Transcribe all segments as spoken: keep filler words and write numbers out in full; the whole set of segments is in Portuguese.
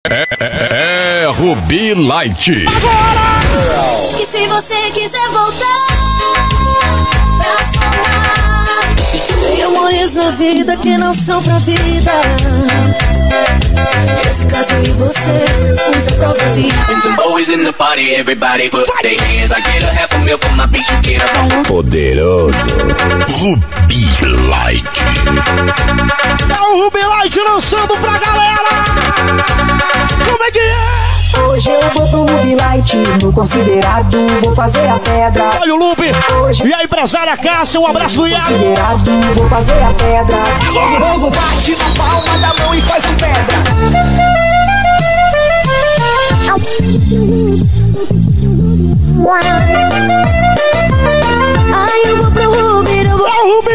É, é, é Ruby Light. Agora! E se você quiser voltar pra somar, tem amores na vida que não são pra vida. Esse caso e você, usa a prova vida. And some boys in the party, everybody put their hands. I get a half a meal for my bitch, you get a Poderoso Ruby Light. É o Ruby Light lançando pra galera. Como é que é? Hoje eu vou pro Ruby Light, no considerado, vou fazer a pedra. Olha o Lupe Hoje, e a empresária Cássia, um abraço do Iago. considerado, vou fazer a pedra. Logo bate na palma da mão e faz um pedra. Ai, eu vou pro Ruby, eu vou pro Ruby.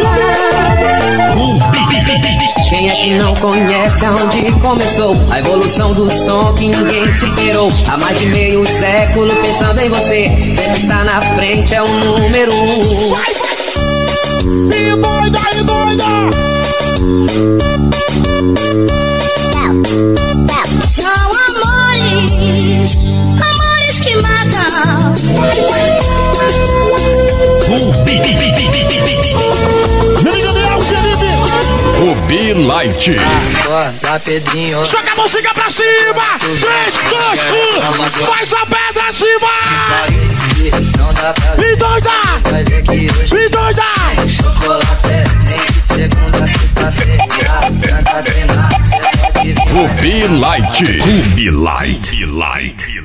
Quem é que não conhece aonde começou a evolução do som que ninguém superou? Há mais de meio século pensando em você, sempre está na frente, é o número um. Vai, vai! E doida, e doida! São amores, amores que matam. Ruby Light. Joga a música pra cima! três, dois, um! Faz a pedra acima! E doida! E doida! Ruby Light. Ruby Light. Light.